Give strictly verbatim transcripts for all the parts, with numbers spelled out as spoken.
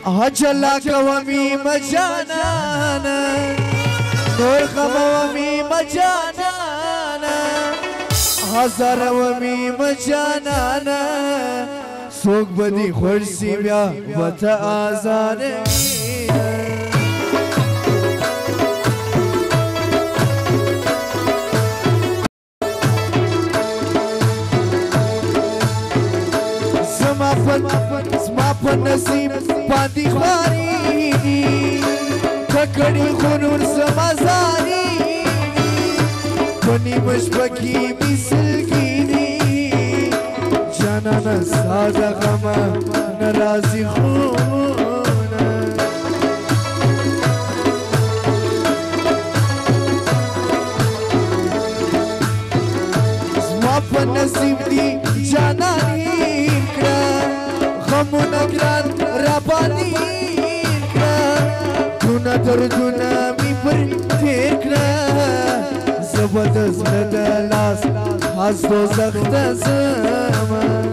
هجلا کومی مجانانا نور خمومی مجانانا هزار ومی مجانانا سوک بدی خورسی بیا و تا آزانه زما په نصیب باندې خواري ککړې خونور زما زاري کني مشبکی مثلګيني جانانا ساده غما ناراضي خونه زما په نصیب دي جاناني غمونا گران رابانی کرا دونا دردونا می پر تیر کرا زبردست ندلاس خاص دو زخت زمان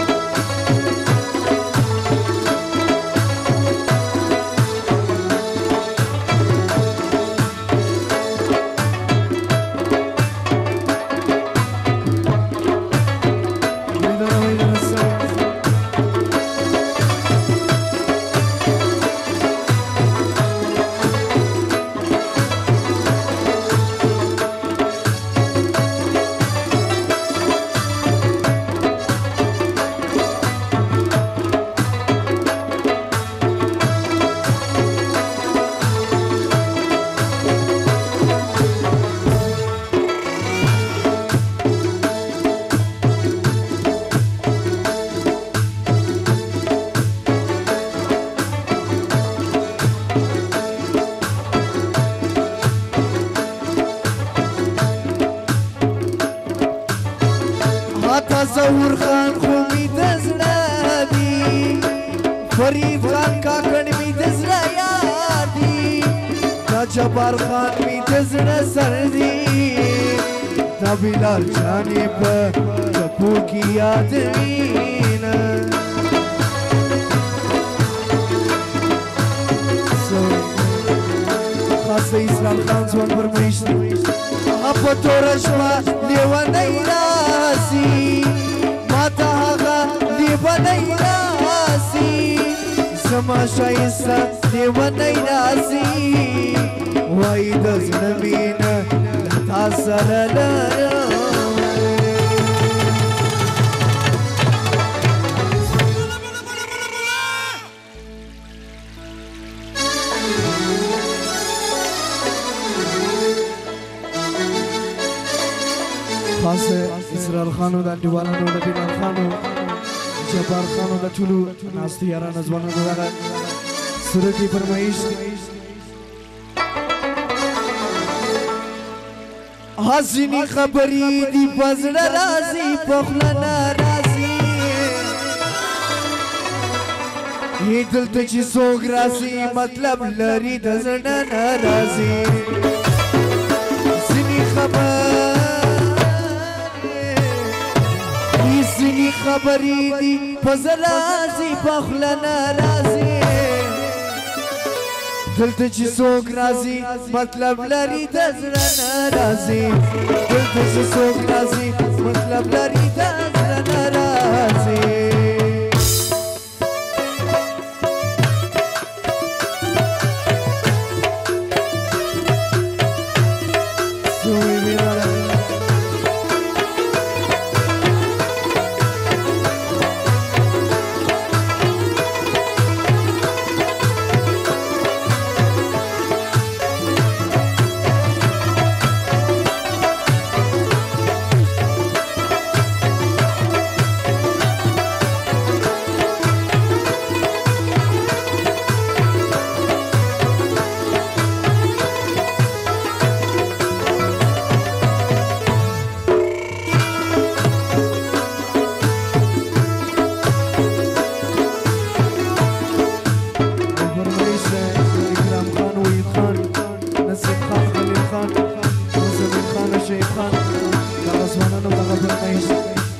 ظهور خان خو می دزړه دی فرید خان کاکړ می دزړه یار دی دا جبار خان می دزړه سر دی دا بلال جانې په چپو کې یاد وینه خاصه اسلام خان ځوان فرمایش دی په توره شوه لیونی راسي ماته هغه لیونی راسي زما ښایسته لیونی راسي وایي د زړه مینه له تا سره لرم خاص اسرار خانو د انډیوالانو د بلال خانو جبار خانو د ټولو ناستو یارانو ځوانانو دغه سورتي فرمایش حسیني خبرې دي په زړه راځي په خوله نه راځي دلته چې څوک راسي مطلب لري د زړه نه راځي ځینې خبر ځینې خبرې دي په زړه راځي په خوله نه راځي دلته چې څوک راځي مطلب لري د زړه نه راځي دلته چې څوک راځي مطلب لري د زړه نه راځي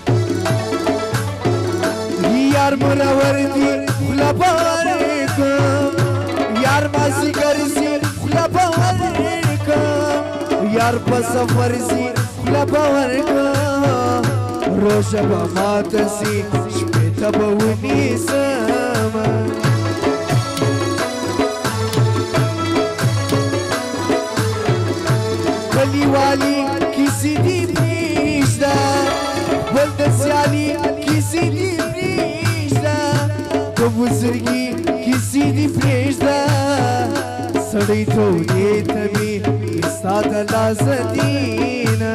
یار مرور دی خلا بارے کو یار په سفر سي لبه ورکه روشه به ماته سي شپې ته به ونیسمه کلیوالي کیسې دي پرېږده بل د سیالي کیسې دي پرېږده د بزرګي کیسې دي پرېږده سړی تودې ته مې ستا د لاسه دینه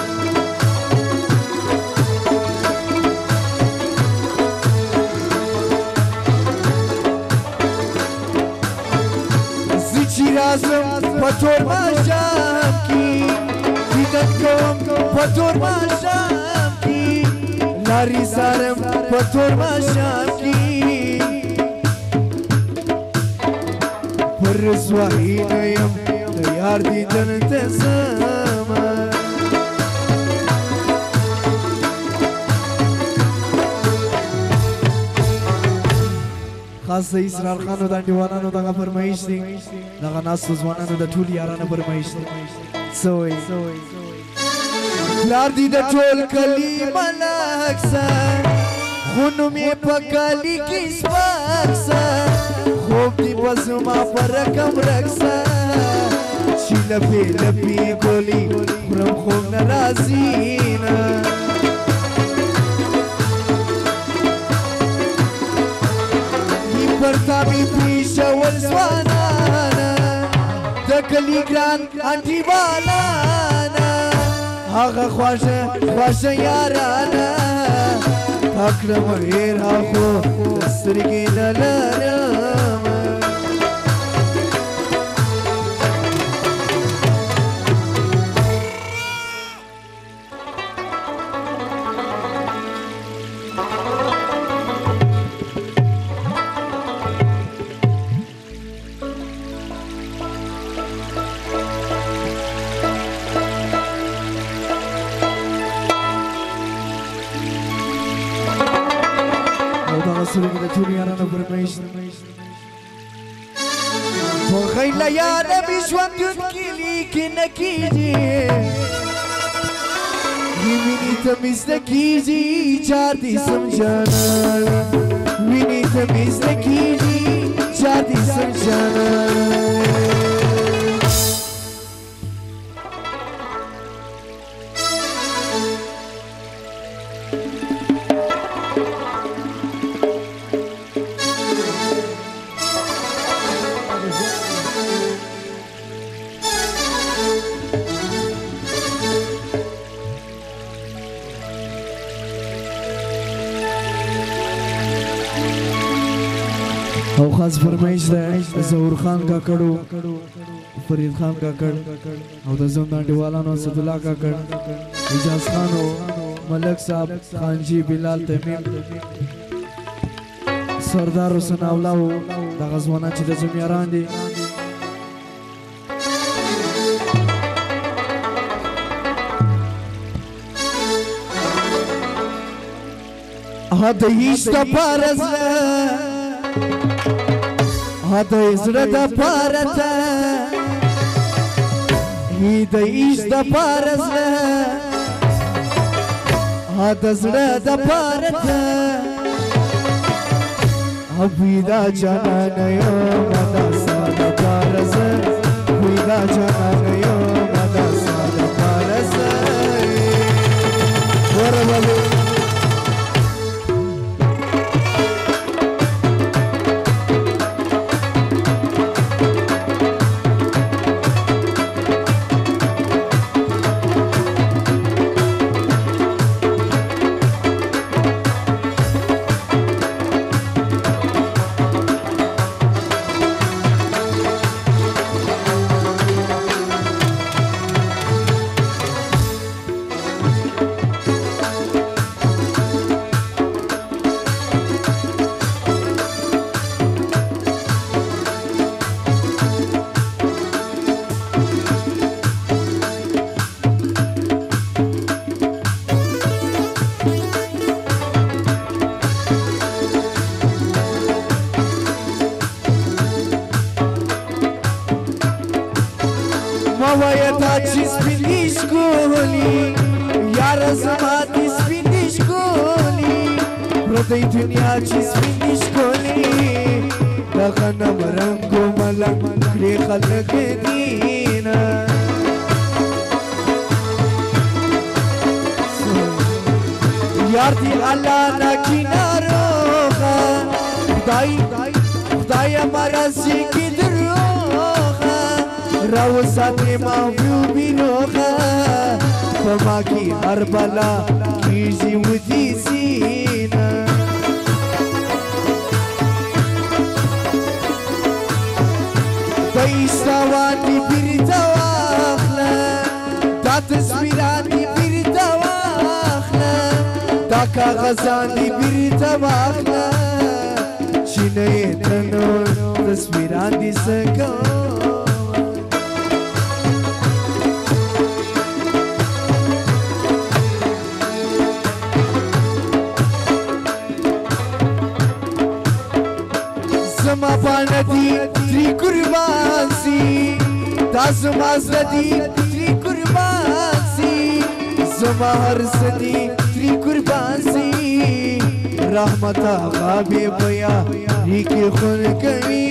زه چې راځم په تور ماښام کې دیدن کوم په تور ماښام کې لارې څارم په تور ماښام کې پر رسوایي نه یم د یار دیدن ته ځمه خاص د اسرار خانو د انډیوالانو دغه فرمایش دی دغه ناستو ځوانانو د ټول یارانو فرمایش دی څه وایي پلار دی د ټول کلي ملک سه خو نوم یې په کلي کې سپک سه خوب دی په زما په رقم رک سه چې لپې لپې ګولي خورم خوب نه راځي نه پرتا می پیشول ځوانانه د کلي ګران انټي والانا هغه خواشه خواشه یارانه تا کړم هېر خو سترګې نه لرم سرګې د ټولو یارانو فرمایش په غیله یاره مې ژوندون کلي کې نه کېږي وینې ته مې زده کېږي چار دې سم جانان وینې ته مې زده کېږي چار دې سم جانان او خاص فرمایش ده ظهور خان کاکړو فرید خان کاکړ او د زوم د انډیوالانو اسد الله کاکړ اجاز خان او ملک صاحب خانجی بلال تمیم سردار حسین اولاو دغه ځوانان چې د زوم یاران دي هدا هیڅ پارز هدا زړه د پارته هدا هیڅ د پارز هدا زړه د پارته ابیدا جانان یو مدا ساد پارز ابیدا جانان یو مدا ساد پارز وربل چې سپینې ښکلي یاره زما دې سپینې ښکلي پردۍ دنیا چې سپینې ښکلي د غنم رنګو ملنګ کړې خلک دینه یار دی الله ناکی ناروغه خدای خدای مرضی کی دروغه راو ساتي ما بیو بینوغه پما کی هر بلا کیږي ودی سینه دایستوان دی بیرته واخله دا تصویران دی بیرته واخله دا کاغذان دی بیرته واخله چې نه یې تنو تصویران دی څه زما باندې دی تری قربان سي دا زما زدي تری قربان سي زما هر سدي تری قربان سي رحمت آقا بے بیا ریکی خون کوي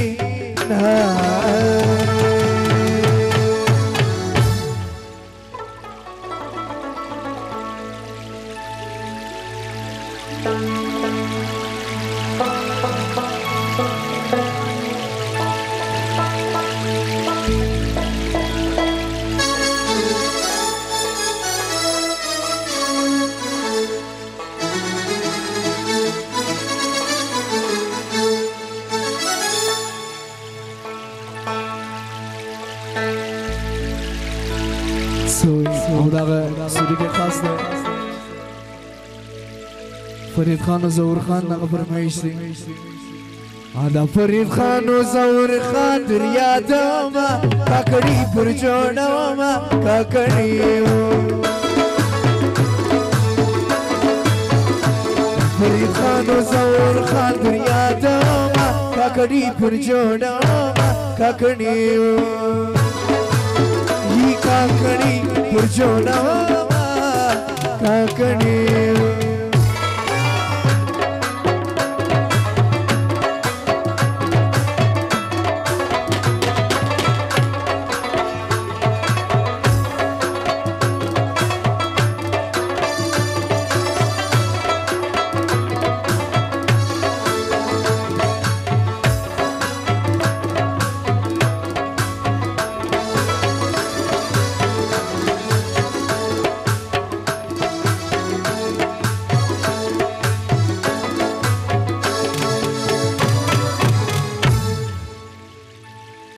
فرید خان و زور خان نغه فرمایش دی ادا فرید خان و زور خان در یادوما کاکړي پر جوړوما کاکړي فرید خان و زور خان در یادوما کاکړي پر جوړوما کاکړي یی کاکړي پر جوړوما کاکړي